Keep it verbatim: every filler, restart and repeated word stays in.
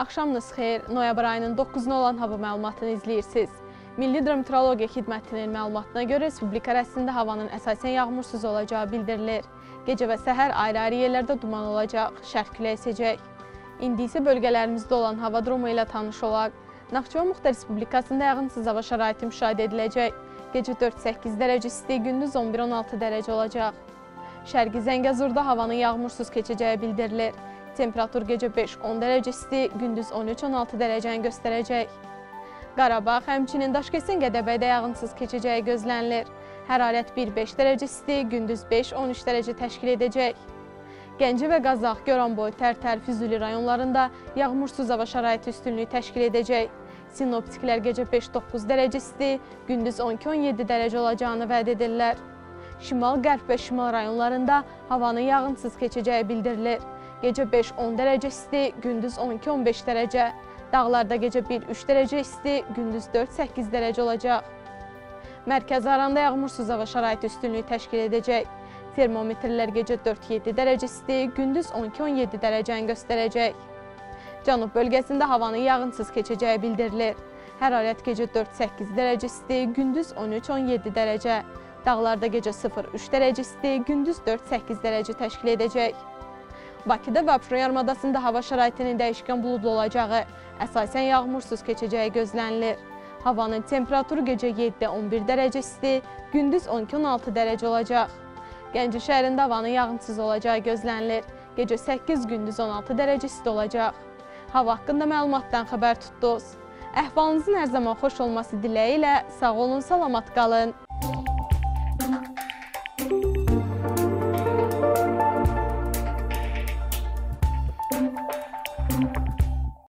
Axşamınız xeyir. Noyabr ayının doqquzuna olan hava məlumatını izləyirsiniz. Milli Hidrometeorologiya Xidmətinin məlumatına görə Respublika ərazisində havanın əsasən yağmursuz olacağı bildirilir. Gecə və səhər ayrı-ayrı yerlərdə duman olacaq, şərq küləyi əsəcək. İndi isə bölgələrimizdə olan hava durumu ilə tanış olaq. Naxçıvan Muxtar Respublikasında yağınsız hava şəraiti müşahidə ediləcək. Gecə dörd səkkiz dərəcə isti, gündüz on bir on altı dərəcə olacaq. Şərqi Zəngəzurda havanın yağmursuz keçəcəyi bildirilir. Temperatur gecə beş on dərəcə isti, gündüz on üç on altı dərəcəni göstərəcək. Qarabağ, həmçinin Daşkəsən Gədəbəydə yağınsız keçəcəyi gözlənilir. Hərarət bir beş dərəcə isti, gündüz beş on üç dərəcə təşkil edəcək. Gəncə və Qazax, Goranboy, Tərtər, Füzuli rayonlarında yağmursuz hava şəraiti üstünlüyü təşkil edəcək. Sinoptiklər gecə beş doqquz dərəcə isti, gündüz on iki on yeddi dərəcə olacağını vəd edirlər. Şimal, qərb və şimal rayonlarında havanın yağınsız keçəcəyi bildirilir. Gecə beş on dərəcə isti, gündüz on iki on beş dərəcə. Dağlarda gecə bir üç dərəcə isti, gündüz dörd səkkiz dərəcə olacaq. Mərkəz aranda yağmursuz hava şəraiti üstünlüyü təşkil edəcək. Termometrlər gecə dörd yeddi dərəcə isti, gündüz on iki on yeddi dərəcəni göstərəcək. Cənub bölgəsində havanın yağınsız keçəcəyi bildirilir. Hərarət gecə dörd səkkiz dərəcə isti, gündüz on üç on yeddi dərəcə. Dağlarda gecə sıfır üç dərəcə isti, gündüz dörd səkkiz dərəcə təşkil edəcək. Bakıda və Abşeron yarımadasında hava şəraitinin dəyişkən buludlu olacağı, əsasən yağmursuz keçəcəyi gözlənilir. Havanın temperaturu gecə yeddi on bir dərəcə isti, gündüz on iki on altı dərəcə olacaq. Gəncə şəhərində havanın yağınsız olacağı gözlənilir. Gecə səkkiz, gündüz on altı dərəcə isti olacaq. Hava haqqında məlumatdan xəbər tutdunuz. Əhvalınızın hər zaman xoş olması diləyi ilə sağ olun, salamat qalın. Thank you.